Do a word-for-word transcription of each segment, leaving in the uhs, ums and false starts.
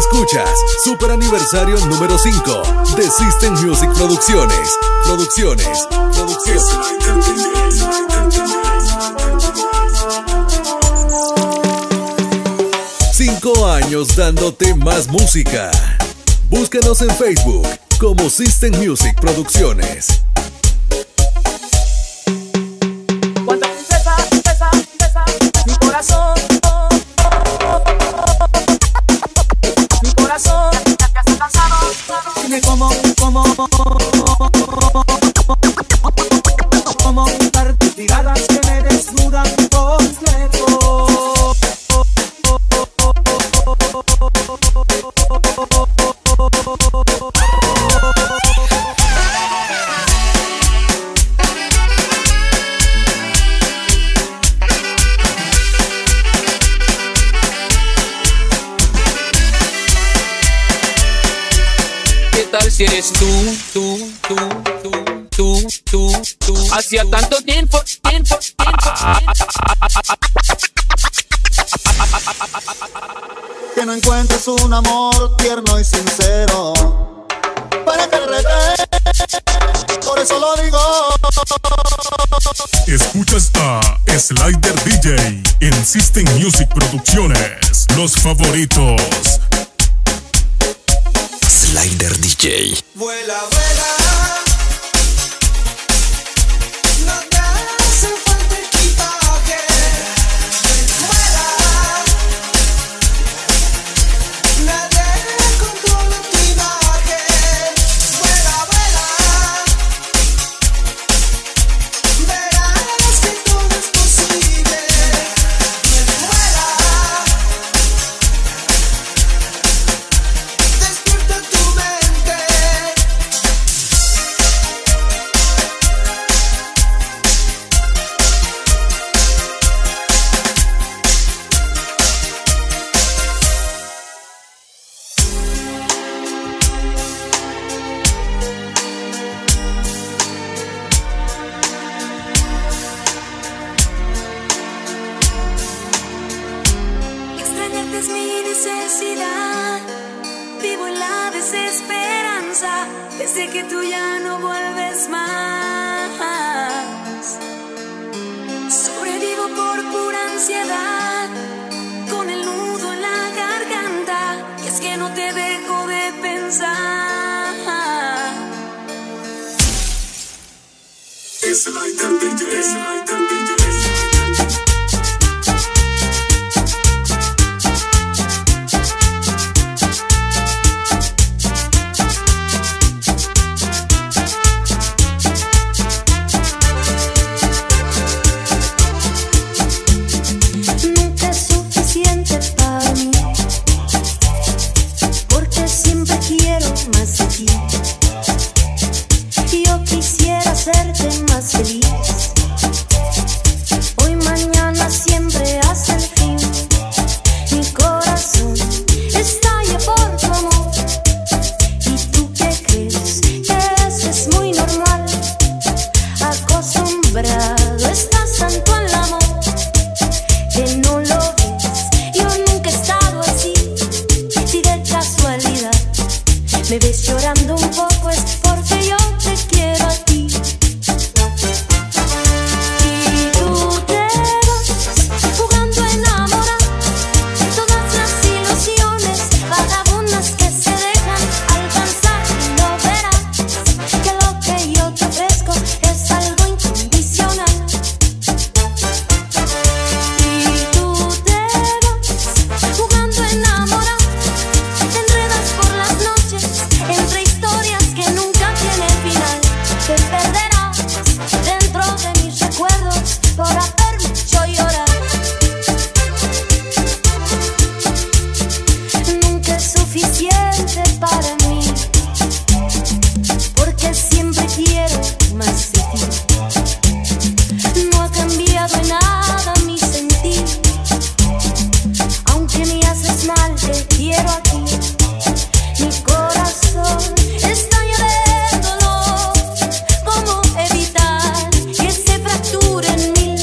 Escuchas Super Aniversario número cinco de System Music Producciones. Producciones. Producciones. Cinco años dándote más música. Búscanos en Facebook como System Music Producciones. Cuánta tristeza, tristeza, tristeza, mi corazón, mi corazón ya está cansado. Dime cómo, cómo, cómo darte tiradas que me desnudan completo. Si eres tú, tú, tú, tú, tú, tú, tú. Hacía tanto tiempo, tiempo, tiempo. Que no encuentres un amor tierno y sincero para que regrese, por eso lo digo. Escuchas a Slider D J en System Music Producciones. Los favoritos. Slider D J. Vuela, vuela. No te hace falta equipaje. Vuela. Nadie controla tu imagen. Vuela, vuela. Verás que todo es posible. Vuela. Despierta tu mente. Extrañarte es mi necesidad. Vivo en la desesperanza desde que tú ya no vuelves más. Sobrevivo por pura ansiedad, con el nudo en la garganta, y es que no te dejo de pensar. Slider D J. Slider D J. Nunca es suficiente para mí, porque siempre quiero más de ti. Yo quisiera hacerte más feliz, hoy, mañana, siempre hasta el fin. Mi corazón estalla por tu amor, y tú qué crees que eso es muy normal. Acostumbrado estás tanto al amor que no lo ves. Yo nunca he estado así. Si de casualidad me ves llorando un poco, es porque yo te quiero a ti. Y tú te vas jugando a enamorar todas las ilusiones vagabundas que se dejan alcanzar. No verás que lo que yo te ofrezco es algo incondicional. Y tú te vas jugando a enamorar, te enredas por las noches entre historias que nunca tienen final. Te perderás dentro de mis recuerdos por haberme hecho llorar. Nunca es suficiente para mí, porque siempre quiero más de ti. No ha cambiado en nada mi sentir, aunque me haces mal, te quiero aquí. Mi corazón está lleno de dolor. ¿Cómo evitar que se fracture en mí?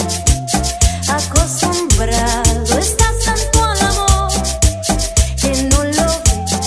Acostumbrado estás tanto al amor que no lo ves.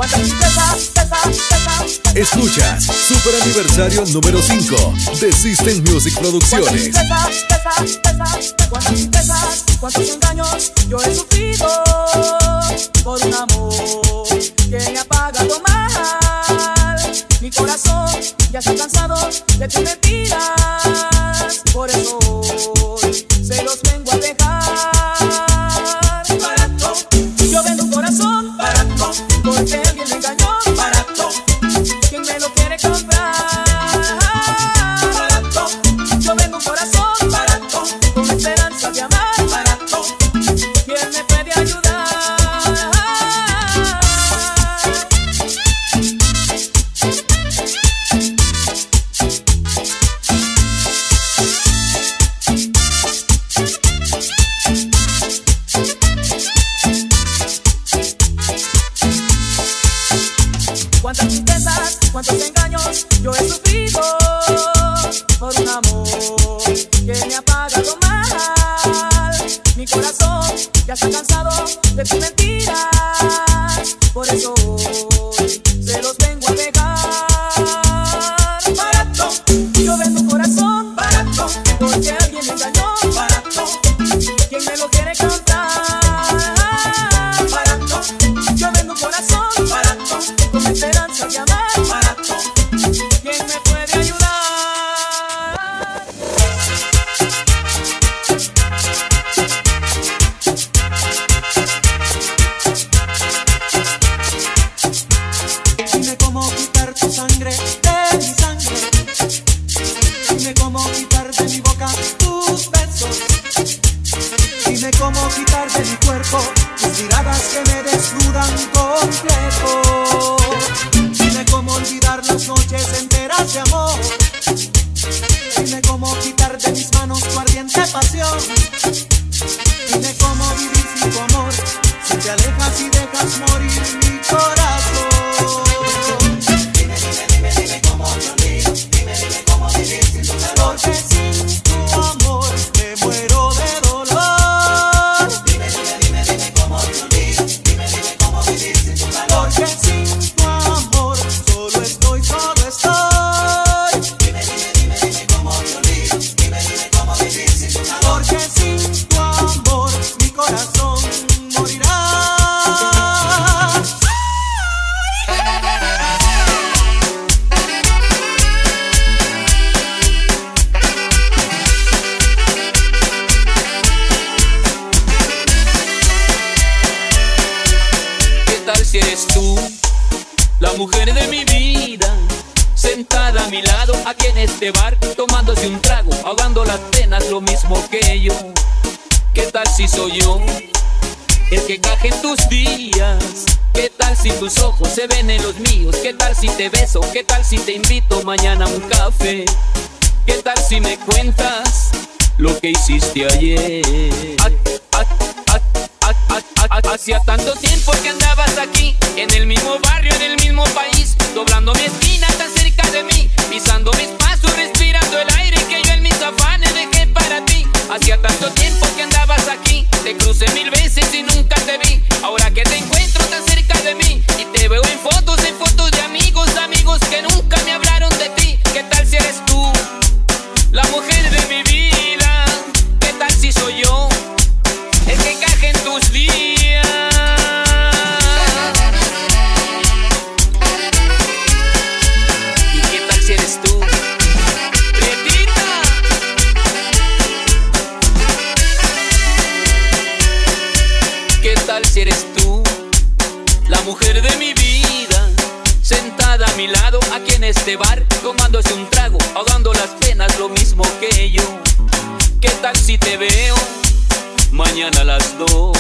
Escuchas Super Aniversario número cinco de System Music Producciones. Cuántas tristezas, cuántos engaños yo he sufrido por un amor que me ha pagado mal. Mi corazón ya está cansado de tus mentiras, por eso hoy se los vengo a dejar. Barato, yo vendo un corazón barato, porque alguien me engañó barato. ¿Quién me lo quiere comprar? Barato, yo vendo un corazón barato, con esperanza de amar barato. ¿Quién me puede ayudar? Cuántas tristezas, cuántos engaños yo he sufrido por un amor que me ha pagado mal. Mi corazón ya está cansado de tus mentiras, por eso hoy se los vengo a dejar. Barato, yo vendo un corazón barato, porque alguien me engañó barato. ¿Quién me lo quiere comprar? Barato, yo vendo un corazón barato, con esperanza de amar barato. ¿Quién me puede ayudar? Dime cómo quitar tu sangre de mi sangre. Dime cómo quitar de mi boca tus besos. Dime cómo quitar de mi cuerpo tus miradas que me desnudan completo. Dime cómo olvidar las noches enteras de amor. Dime cómo quitar de mis manos tu ardiente pasión. Dime cómo vivir sin tu amor, si te alejas y dejas morir mi corazón. Dime, dime, dime, dime cómo te olvido. Dime, dime cómo vivir sin tu calor. Porque sin tu amor me muero de dolor. Dime, dime, dime, dime cómo te olvido. Dime, dime cómo vivir sin tu calor. Porque sin tu amor solo estoy, solo estoy. Dime, dime, dime, dime cómo te olvido. Dime, dime cómo vivir sin tu calor. Porque sin tu amor mi corazón morirá. ¿Qué tal si eres tú, la mujer de mi vida, sentada a mi lado aquí en este bar, tomándose un trago, ahogando las penas lo mismo que yo? ¿Qué tal si soy yo el que encaje en tus días? ¿Qué tal si tus ojos se ven en los míos? ¿Qué tal si te beso? ¿Qué tal si te invito mañana a un café? ¿Qué tal si me cuentas lo que hiciste ayer? Ha- ha- ha- ha- ha- ha- Hacía tanto tiempo que andabas aquí, en el mismo barrio, en el mismo país, doblando mi esquina tan cerca de mí, pisando mis pasos, respirando el aire que yo en mis afanes dejé para ti. Hacía tanto tiempo que andabas aquí, te crucé mil veces y nunca te vi. Ahora que te encuentro tan cerca de mí y te veo en fotos, en fotos de amigos, amigos que nunca me hablaron de ti. ¿Qué tal si eres tú, la mujer de mi vida? ¿Qué tal si soy yo el que encaje en tus días? ¿Y qué tal si eres tú, Prietita? ¿Qué tal si eres tú, la mujer de mi vida, sentada a mi lado aquí en este bar, tomándose un trago, ahogando las penas lo mismo que yo? ¿Qué tal si te veo mañana a las dos?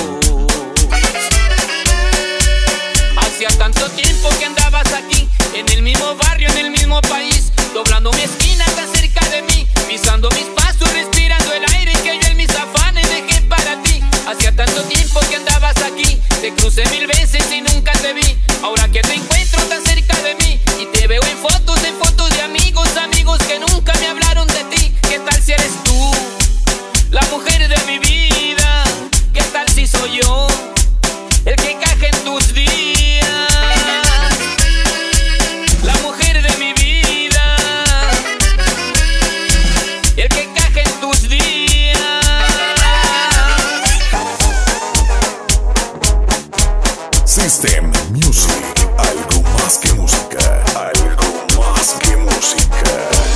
Hacía tanto tiempo que andabas aquí, en el mismo barrio, en el mismo país, doblando mi esquina tan cerca de mí, pisando mis pasos, respirando el aire que yo en mis afanes dejé para ti. Hacía tanto tiempo que andabas aquí, te crucé mil veces y nunca te vi. Ahora que te encuentro tan cerca de mí y te veo en fotos, en fotos de amigos, amigos que nunca me hablaron de ti. ¿Qué tal si eres tú, la mujer de mi vida? ¿Qué tal si soy yo el que encaje en tus días? System Music, algo más que música, algo más que música.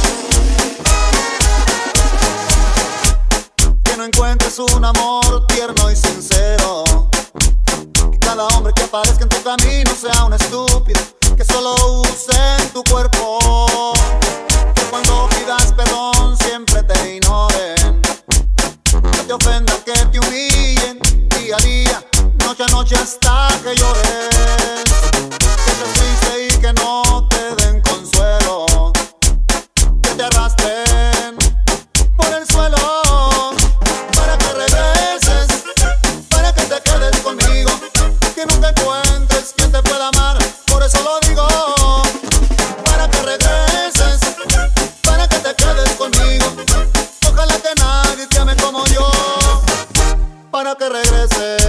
Que no encuentres un amor tierno y sincero. Que cada hombre que aparezca en tu camino sea un estúpido, que solo use en tu cuerpo. Que cuando pidas perdón siempre te ignoren, que te ofendan, que te humillen día a día, noche a noche hasta que llores. Que estés triste y que no te den consuelo, que te arrastren por el suelo para que regreses, para que te quedes conmigo, que nunca encuentres quien te pueda amar. Por eso lo digo, para que regreses, para que te quedes conmigo. Ojalá que nadie te ame como yo, para que regreses.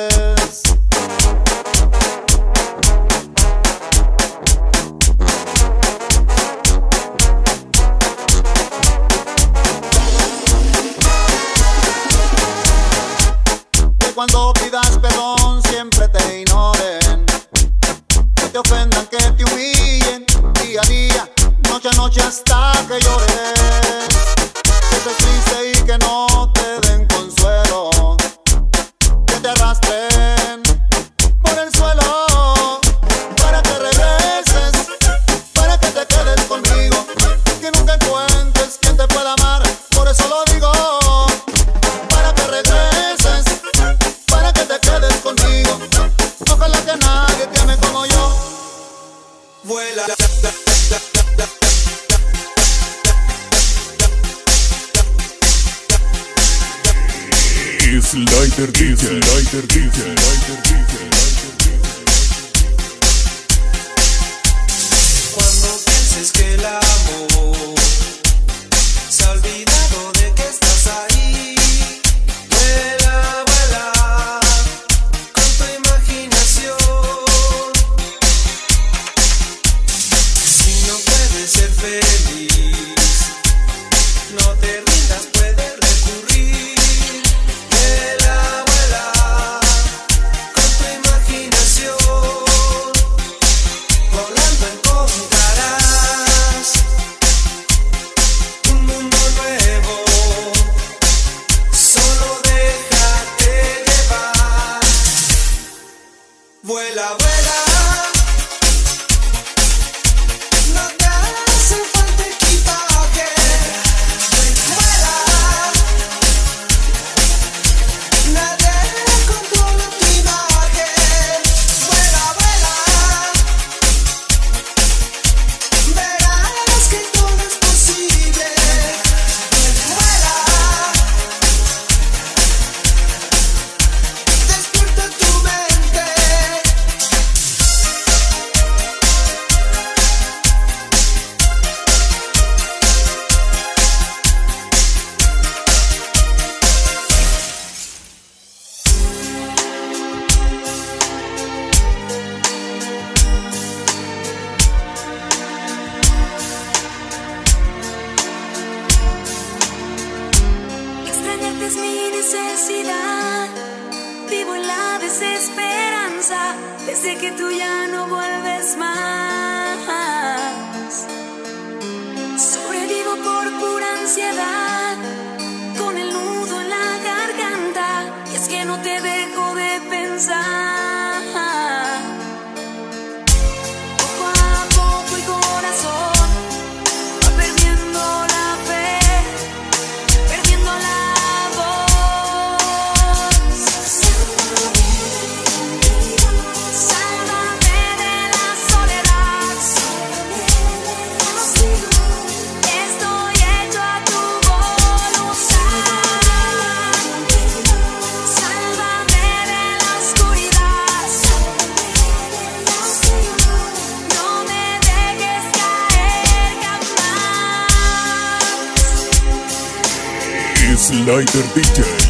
Que cuando pidas perdón siempre te ignoren, que te ofendan, que te humillen día a día, noche a noche hasta que llores. Que estés triste y que no te den consuelo, que te arrastren por el suelo para que regreses, para que te quedes conmigo, que nunca encuentres quien te pueda amar. Por eso lo digo, para que regreses, para que te quedes conmigo. Ojalá que nadie te ame como yo. Vuela. Slider D J, Slider D J, Slider D J. Cuando pienses que el amor se ha olvidado de que estás ahí, vuela, vuela con tu imaginación. Si no puedes ser feliz, no te rindas, puedes recurrir. Vuela, vuela con tu imaginación. Volando encontrarás un mundo nuevo. Solo déjate llevar. Vuela, vuela. No te hace falta equipaje. Vuela. Nadie controla tu imagen. Vuela, vuela. Verás que todo es posible. Vuela. Despierta tu mente. Extrañarte es mi necesidad. Vivo en la desesperanza desde que tú ya no vuelves más. Sobrevivo por pura ansiedad, con el nudo en la garganta, y es que no te dejo de pensar. Poco a poco el corazón va perdiendo la fe, perdiendo la voz. Sálvame de la soledad. Estoy hecho a tu voluntad. Sálvame de la oscuridad. No me dejes caer jamás. Slider D J.